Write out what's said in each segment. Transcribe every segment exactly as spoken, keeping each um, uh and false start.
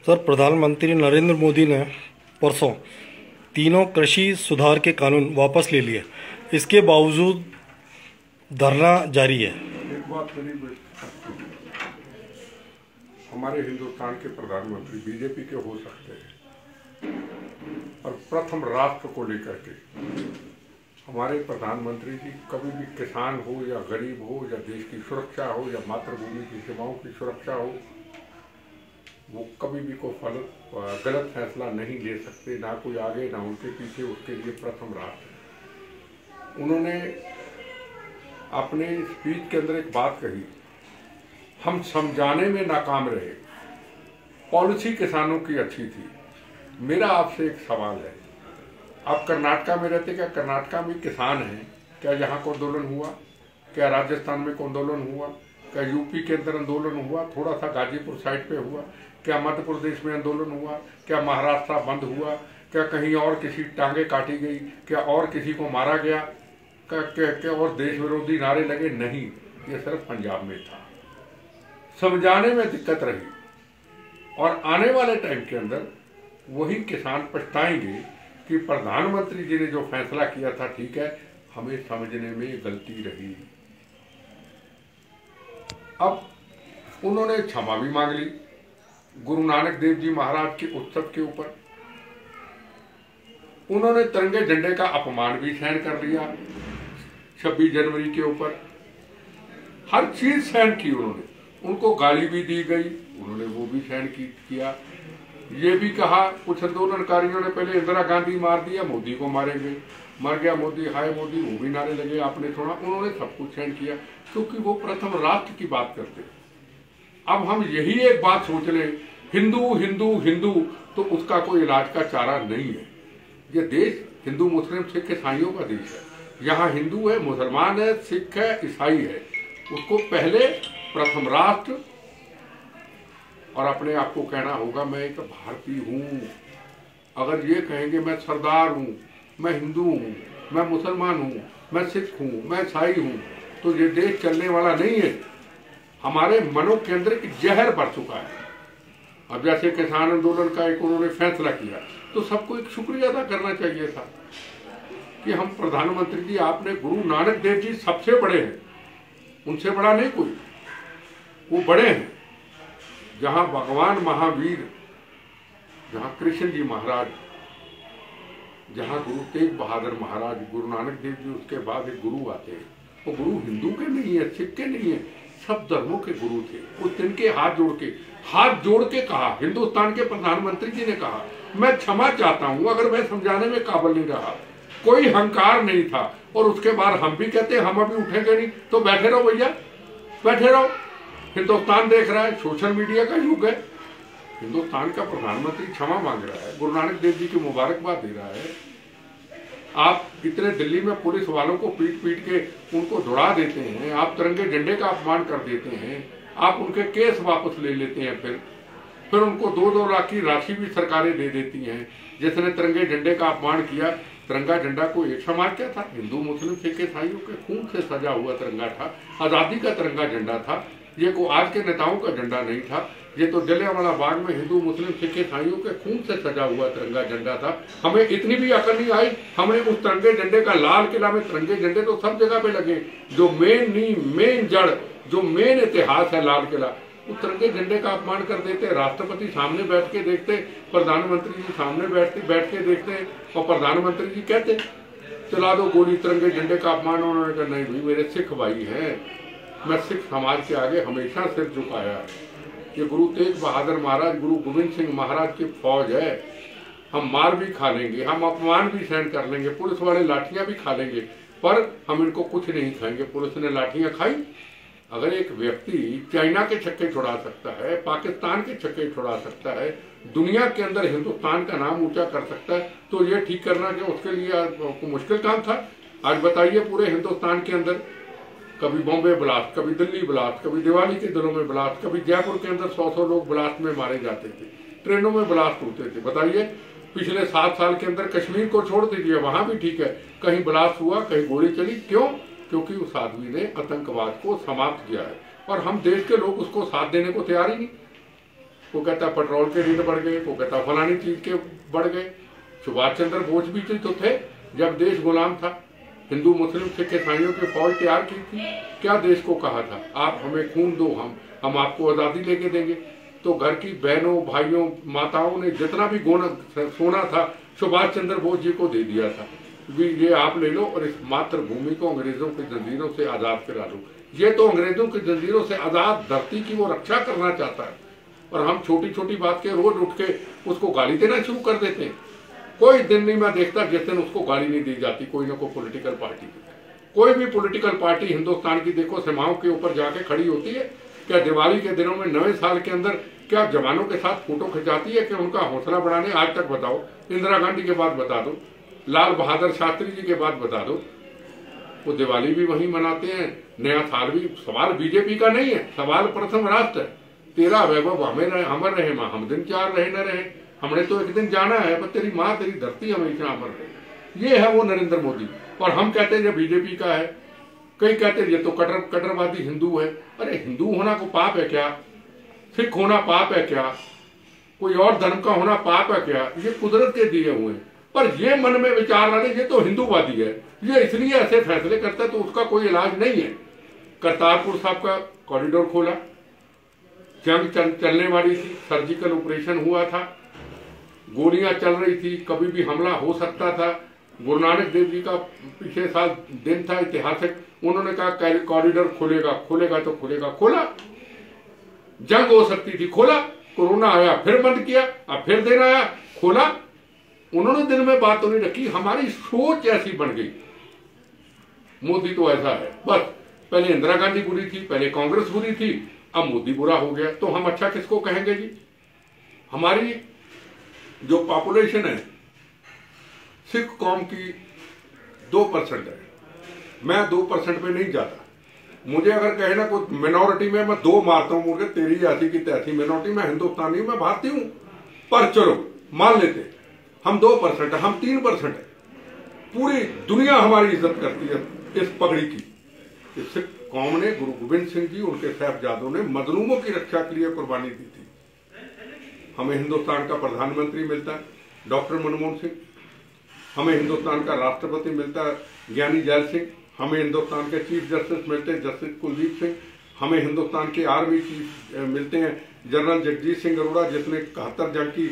Sir, प्रधानमंत्री नरेंद्र मोदी ने परसों तीनों कृषि सुधार के कानून वापस ले लिए। इसके बावजूद धरना जारी है। एक बात मेरी, हमारे हिंदुस्तान के प्रधानमंत्री बीजेपी के हो सकते हैं, और प्रथम राष्ट्र को लेकर के हमारे प्रधानमंत्री जी कभी भी किसान हो या गरीब हो या देश की सुरक्षा हो या मातृभूमि की सीमाओं की सुरक्षा हो, वो कभी भी कोई फल गलत फैसला नहीं ले सकते, ना कोई आगे ना उनके पीछे। उसके लिए प्रथम राष्ट्र। उन्होंने अपने स्पीच के अंदर एक बात कही, हम समझाने में नाकाम रहे, पॉलिसी किसानों की अच्छी थी। मेरा आपसे एक सवाल है, आप कर्नाटका में रहते, क्या कर्नाटका में किसान हैं? क्या यहाँ को आंदोलन हुआ? क्या राजस्थान में को आंदोलन हुआ? क्या यूपी के अंदर आंदोलन हुआ? थोड़ा सा गाजीपुर साइड पे हुआ? क्या मध्य प्रदेश में आंदोलन हुआ? क्या महाराष्ट्र बंद हुआ? क्या कहीं और किसी टांगे काटी गई? क्या और किसी को मारा गया? क्या क्या, क्या और देश विरोधी नारे लगे? नहीं, ये सिर्फ पंजाब में था। समझाने में दिक्कत रही, और आने वाले टाइम के अंदर वही किसान पछताएंगे कि प्रधानमंत्री जी ने जो फैसला किया था ठीक है, हमें समझने में गलती रही। अब उन्होंने क्षमा भी मांग ली गुरु नानक देव जी महाराज के उत्सव के ऊपर। उन्होंने तिरंगे झंडे का अपमान भी सहन कर लिया छब्बीस जनवरी के ऊपर। हर चीज सहन की उन्होंने। उनको गाली भी दी गई, उन्होंने वो भी सहन की किया। ये भी कहा कुछ आंदोलनकारियों ने, पहले इंदिरा गांधी मार दिया, मोदी को मारेंगे, मर गया मोदी, हाय मोदी, वो भी नारे लगे, आपने छोड़ा। उन्होंने सब कुछ सहन किया, क्योंकि वो प्रथम राष्ट्र की बात करते। अब हम यही एक बात सोच ले, हिंदू हिंदू हिंदू, तो उसका कोई इलाज का चारा नहीं है। ये देश हिंदू मुस्लिम सिख ईसाइयों का देश है। यहाँ हिंदू है, मुसलमान है, सिख है, ईसाई है। उसको पहले प्रथम राष्ट्र और अपने आप को कहना होगा मैं एक भारतीय हूँ। अगर ये कहेंगे मैं सरदार हूँ, मैं हिंदू हूँ, मैं मुसलमान हूँ, मैं सिख हूँ, मैं ईसाई हूँ, तो ये देश चलने वाला नहीं है। हमारे मनों के अंदर एक जहर भर चुका है। अब जैसे किसान आंदोलन का एक उन्होंने फैसला किया, तो सबको एक शुक्रिया अदा करना चाहिए था कि हम प्रधानमंत्री जी, आपने गुरु नानक देव जी सबसे बड़े हैं, उनसे बड़ा नहीं कोई, वो बड़े हैं। जहां भगवान महावीर, जहां कृष्ण जी महाराज, जहां गुरु तेग बहादुर महाराज, गुरु नानक देव जी, उसके बाद एक गुरु आते हैं। वो गुरु हिंदू के नहीं है, सिख के नहीं है, सब धर्मों के गुरु थे। उस दिन के हाथ जोड़ के हाथ जोड़ के कहा, हिंदुस्तान के प्रधानमंत्री जी ने कहा मैं क्षमा चाहता हूं अगर मैं समझाने में काबिल नहीं रहा। कोई हंकार नहीं था। और उसके बाद हम भी कहते हम अभी उठेंगे नहीं, तो बैठे रहो भैया, बैठे रहो। हिंदुस्तान देख रहा है, सोशल मीडिया का युग है। हिंदुस्तान का प्रधानमंत्री क्षमा मांग रहा है, गुरु नानक देव जी की मुबारकबाद दे रहा है। आप इतने दिल्ली में पुलिस वालों को पीट पीट के उनको दौड़ा देते हैं, आप तिरंगे झंडे का अपमान कर देते हैं, आप उनके केस वापस ले लेते हैं, फिर फिर उनको दो दो लाख की राशि भी सरकारें दे देती हैं। जिसने तिरंगे झंडे का अपमान किया, तिरंगा झंडा को एक समाज क्या था, हिंदू मुस्लिम सिख ईसाइयों के खून से सजा हुआ तिरंगा था, आजादी का तिरंगा झंडा था। ये को आज के नेताओं का झंडा नहीं था, ये तो जलियांवाला बाग में हिंदू मुस्लिम सिख ईसाइयों के खून से सजा हुआ तिरंगा झंडा था। हमें इतनी भी अकल नहीं आई, हमने उस तिरंगे झंडे का, लाल किला में तिरंगे झंडे तो सब जगह पे लगे, जो मेन नी मेन जड़, जो मेन इतिहास है लाल किला, उस तिरंगे झंडे का अपमान कर देते। राष्ट्रपति सामने बैठ के देखते, प्रधानमंत्री जी सामने बैठते बैठ के देखते, और प्रधानमंत्री जी कहते चला दो गोली, तिरंगे झंडे का अपमान। उन्होंने कहा नहीं भाई, मेरे सिख भाई हैं, मैं सिख समाज के आगे हमेशा सिर झुकाया। ये गुरु तेग बहादुर महाराज, गुरु गोविंद सिंह महाराज की फौज है। हम मार भी खा लेंगे, हम अपमान भी सहन कर लेंगे, पुलिस वाले लाठियां भी खा लेंगे, पर हम इनको कुछ नहीं खाएंगे। पुलिस ने लाठियां खाई। अगर एक व्यक्ति चाइना के छक्के छुड़ा सकता है, पाकिस्तान के छक्के छुड़ा सकता है, दुनिया के अंदर हिंदुस्तान का नाम ऊंचा कर सकता है, तो ये ठीक करना क्या उसके लिए मुश्किल काम था? आज बताइए, पूरे हिंदुस्तान के अंदर कभी बॉम्बे ब्लास्ट, कभी दिल्ली ब्लास्ट, कभी दिवाली के दिनों में ब्लास्ट, कभी जयपुर के अंदर सौ सौ लोग ब्लास्ट में मारे जाते थे, ट्रेनों में ब्लास्ट होते थे। बताइए, पिछले सात साल के अंदर कश्मीर को छोड़ दीजिए, वहां भी ठीक है, कहीं ब्लास्ट हुआ, कहीं गोली चली। क्यों? क्योंकि उस आदमी ने आतंकवाद को समाप्त किया है, और हम देश के लोग उसको साथ देने को तैयार ही नहीं। वो कहता पेट्रोल के रेट बढ़ गए, वो कहता फलानी चीज के बढ़ गए। सुभाष चंद्र बोस भी तो थे जब देश गुलाम था, हिंदू मुस्लिम सिख ईसाइयों की फौज तैयार की थी। क्या देश को कहा था, आप हमें खून दो, हम हम आपको आजादी लेके देंगे। तो घर की बहनों भाइयों माताओं ने जितना भी गोना सोना था सुभाष चंद्र बोस जी को दे दिया था, भी ये आप ले लो और इस मातृभूमि को अंग्रेजों की जंजीरों से आजाद करा लो। ये तो अंग्रेजों की जंजीरों से आजाद धरती की वो रक्षा करना चाहता है, और हम छोटी छोटी बात के रोज उठ के उसको गाली देना शुरू कर देते हैं। कोई दिन नहीं मैं देखता जिस दिन उसको गाली नहीं दी जाती कोई ना कोई पॉलिटिकल पार्टी की। कोई भी पॉलिटिकल पार्टी हिंदुस्तान की देखो सीमाओं के ऊपर जाके खड़ी होती है। क्या दिवाली के दिनों में नए साल के अंदर क्या जवानों के साथ फोटो खिंचाती है कि उनका हौसला बढ़ाने? आज तक बताओ, इंदिरा गांधी के बाद बता दो, लाल बहादुर शास्त्री जी के बाद बता दो। वो दिवाली भी वहीं मनाते हैं, नया साल भी। सवाल बीजेपी का नहीं है, सवाल प्रथम राष्ट्र है। तेरा वैभव हमें रहे, अमर रहे माँ, हम दिन चार रहे न रहे, हमने तो एक दिन जाना है, पर तेरी माँ तेरी धरती हमेशा अमर रहे। ये है वो नरेंद्र मोदी। और हम कहते हैं ये बीजेपी का है, कई कहते हैं ये तो कट्टर कट्टरवादी हिंदू है। अरे हिंदू होना को पाप है क्या? सिख होना पाप है क्या? कोई और धर्म का होना पाप है क्या? ये कुदरत के दिए हुए हैं। पर ये मन में विचार लाने ये तो हिंदूवादी है, ये इसलिए ऐसे फैसले करता है, तो उसका कोई इलाज नहीं है। करतारपुर साहब का कॉरिडोर खोला, जंग चल, चलने वाली थी, सर्जिकल ऑपरेशन हुआ था, गोलियां चल रही थी, कभी भी हमला हो सकता था। गुरु नानक देव जी का पिछले साल दिन था ऐतिहासिक, उन्होंने कहा कॉरिडोर खुलेगा, खुलेगा तो खुलेगा, खोला। जंग हो सकती थी, खोला। कोरोना आया फिर बंद किया, अब फिर दिन आया खोला। उन्होंने दिन में बात तो नहीं रखी, हमारी सोच ऐसी बन गई। मोदी तो ऐसा है बस, पहले इंदिरा गांधी बुरी थी, पहले कांग्रेस बुरी थी, अब मोदी बुरा हो गया, तो हम अच्छा किसको कहेंगे जी? हमारी जो पॉपुलेशन है सिख कौम की दो परसेंट है, मैं दो परसेंट पे नहीं जाता। मुझे अगर कहे ना कोई मिनोरिटी में मैं दो मारता हूं, मुझे तेरी ऐसी की तैसी मिनोरिटी, मैं हिंदुस्तानी हूं, मैं भारतीय हूं। पर चलो मान लेते हम दो परसेंट है, हम तीन परसेंट है, पूरी दुनिया हमारी इज्जत करती है इस पगड़ी की। सिख कौम ने, गुरु गोविंद सिंह जी, उनके साहबजादों ने मजलूमों की रक्षा के लिए कुर्बानी दी थी। हमें हिंदुस्तान का प्रधानमंत्री मिलता है डॉक्टर मनमोहन सिंह, हमें हिंदुस्तान का राष्ट्रपति मिलता है ज्ञानी जैल सिंह, हमें हिंदुस्तान के चीफ जस्टिस मिलते हैं जस्टिस कुलदीप सिंह, हमें हिंदुस्तान के आर्मी चीफ मिलते हैं जनरल जगजीत सिंह अरोड़ा, जिसने इकहत्तर जंग की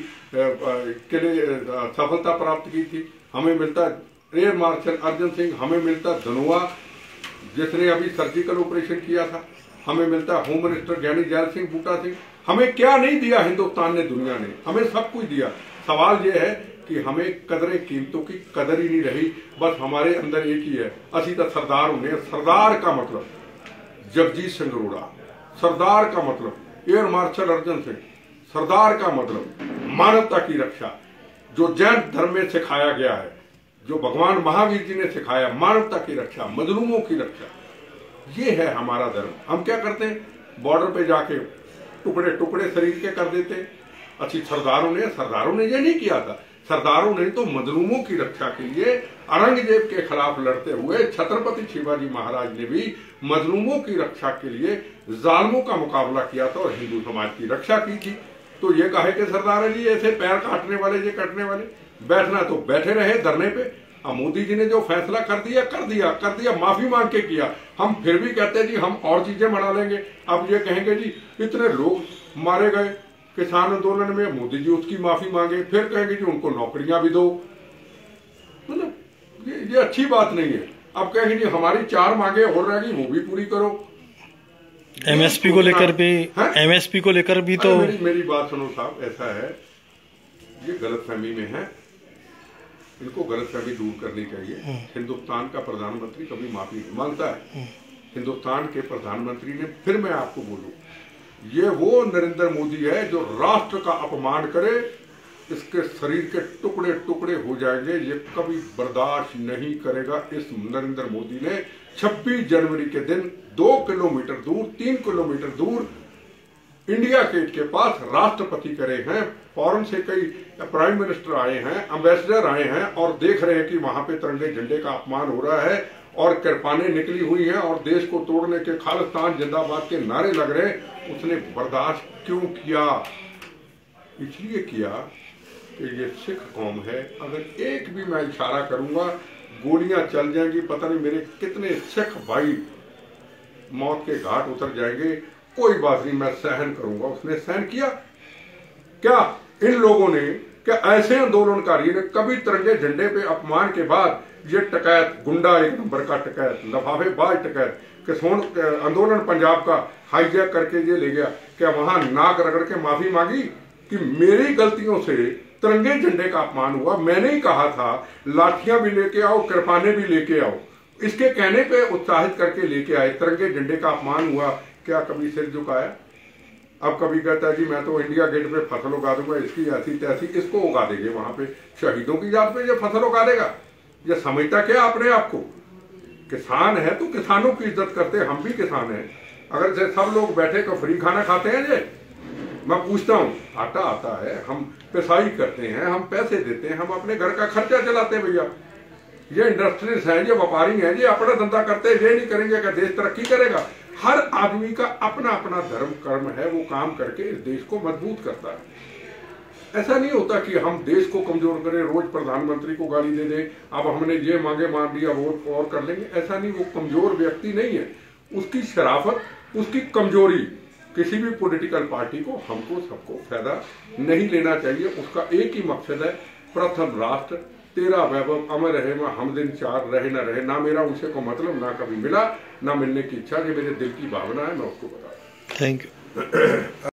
के लिए सफलता प्राप्त की थी। हमें मिलता है एयर मार्शल अर्जन सिंह, हमें मिलता है धनोआ जिसने अभी सर्जिकल ऑपरेशन किया था, हमें मिलता है होम मिनिस्टर ज्ञानी जैल सिंह बूटा सिंह। हमें क्या नहीं दिया हिंदुस्तान ने, दुनिया ने हमें सब कुछ दिया। सवाल यह है कि हमें कदरें कीमतों की कदर ही नहीं रही। बस हमारे अंदर एक ही है, असी तो सरदार होने। सरदार का मतलब जगजीत सिंह अरोड़ा, सरदार का मतलब एयर मार्शल अर्जन सिंह, सरदार का मतलब मानवता की रक्षा, जो जैन धर्म में सिखाया गया है, जो भगवान महावीर जी ने सिखाया, मानवता की रक्षा, मजलूमों की रक्षा, ये है हमारा धर्म। हम क्या करते हैं, बॉर्डर पे जाके टुकड़े टुकड़े शरीर के कर देते। अच्छी सरदारों ने सरदारों ने ये नहीं किया था, सरदारों ने तो मजलूमों की रक्षा के लिए औरंगजेब के खिलाफ लड़ते हुए छत्रपति शिवाजी महाराज ने भी मजलूमों की रक्षा के लिए जालिमों का मुकाबला किया था और हिंदू समाज की रक्षा की थी। तो ये कहे कि सरदार है जी ऐसे पैर काटने वाले, ये कटने वाले, बैठना तो बैठे रहे धरने पे। अब मोदी जी ने जो फैसला कर दिया कर दिया कर दिया माफी मांग के किया। हम फिर भी कहते हैं जी हम और चीजें बना लेंगे। अब ये कहेंगे जी इतने लोग मारे गए किसान आंदोलन में, मोदी जी उसकी माफी मांगे, फिर कहेंगे जी उनको नौकरियां भी दो। मतलब ये, ये अच्छी बात नहीं है। अब कहेंगे जी हमारी चार मांगे और रहेगी, वो भी पूरी करो। एमएसपी को लेकर भी एमएसपी को लेकर भी तो मेरी मेरी बात सुनो साहब, ऐसा है ये गलतफहमी में है, इनको गलतफहमी दूर करनी चाहिए। हिंदुस्तान का प्रधानमंत्री कभी माफी नहीं मांगता है। हिंदुस्तान के प्रधानमंत्री ने, फिर मैं आपको बोलूं, ये वो नरेंद्र मोदी है जो राष्ट्र का अपमान करे, इसके शरीर के टुकड़े टुकड़े हो जाएंगे, ये कभी बर्दाश्त नहीं करेगा। इस नरेंद्र मोदी ने छब्बीस जनवरी के दिन दो किलोमीटर दूर, तीन किलोमीटर दूर इंडिया गेट के पास राष्ट्रपति करे हैं, फॉरेन से कई प्राइम मिनिस्टर आए हैं, एम्बेसडर आए हैं और देख रहे हैं कि वहां पे तिरंगे झंडे का अपमान हो रहा है और कृपाने निकली हुई हैं और देश को तोड़ने के खालिस्तान जिंदाबाद के नारे लग रहे हैं। उसने बर्दाश्त क्यों किया? इसलिए किया कि ये सिख कौम है, अगर एक भी मैं इशारा करूंगा गोलियां चल जाएंगी, पता नहीं मेरे कितने सिख भाई मौत के घाट उतर जाएंगे, कोई बात नहीं, मैं सहन करूंगा। उसने सहन किया क्या? इन लोगों ने, क्या ऐसे आंदोलनकारी ने कभी तिरंगे झंडे पे अपमान के बाद ये टकैत गुंडा, एक नंबर का टकैत, लफाफेबाज टकैत, कि सोन आंदोलन पंजाब का हाईजैक करके ये ले गया, क्या वहां नाक रगड़ के माफी मांगी कि मेरी गलतियों से तिरंगे झंडे का अपमान हुआ, मैंने ही कहा था लाठियां भी लेके आओ, कृपाने भी लेके आओ, इसके कहने पे उत्साहित करके लेके आए, तिरंगे झंडे का अपमान हुआ, क्या कभी सिर झुकाया? अब कभी कहता है जी मैं तो इंडिया गेट पे फसल उगा दूंगा, इसकी ऐसी तैसी, इसको उगा देंगे वहां पे, शहीदों की याद पे ये फसल उगा देगा। ये समझता क्या अपने आप को? किसान है तो किसानों की इज्जत करते, हम भी किसान हैं। अगर से सब लोग बैठे तो फ्री खाना खाते हैं ये? मैं पूछता हूँ, आटा आता है, हम पिसाई करते हैं, हम पैसे देते हैं, हम अपने घर का खर्चा चलाते हैं भैया। ये इंडस्ट्रीज हैं, ये व्यापारी हैं, ये अपना धंधा करते हैं, ये नहीं करेंगे क्या देश तरक्की करेगा? हर आदमी का अपना अपना धर्म कर्म है, वो काम करके इस देश को मजबूत करता है। ऐसा नहीं होता कि हम देश को कमजोर करें, रोज प्रधानमंत्री को गाली दे दें, अब हमने ये मांगे मान लिया वोट और कर लेंगे, ऐसा नहीं। वो कमजोर व्यक्ति नहीं है, उसकी शराफत, उसकी कमजोरी किसी भी पॉलिटिकल पार्टी को, हमको सबको फायदा नहीं लेना चाहिए। उसका एक ही मकसद है, प्रथम राष्ट्र तेरा वैभव अमर रहे, मैं हम दिन चार रहे ना रहे, ना मेरा उनसे को मतलब, ना कभी मिला, ना मिलने की इच्छा, जो मेरे दिल की भावना है मैं उसको बता। Thank you.